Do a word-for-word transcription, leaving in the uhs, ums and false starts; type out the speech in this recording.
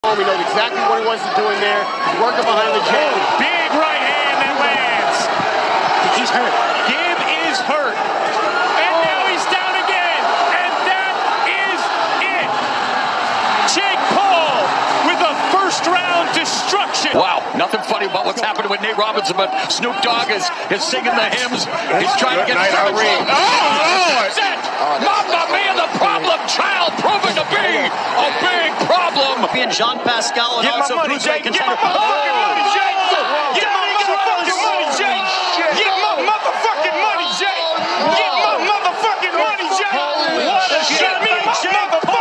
He knows exactly what he wants to do in there. He's working behind the jab. Big right hand that lands. He's hurt. Gib is hurt. And oh. now he's down again. And that is it. Jake Paul with a first round destruction. Wow, nothing funny about what's happening with Nate Robinson, but Snoop Dogg is, is singing the hymns. He's trying to get night, oh, Lord. Mamma Mia, the problem child proving to be a big problem. And Jean Pascal and Get also my money, Cruiserweight Jake. Get my contender. motherfucking money, Jake. Get my motherfucking money, Jake. Get my motherfucking money, Jake. Get my motherfucking money, Jake. What a shot, me, Jake.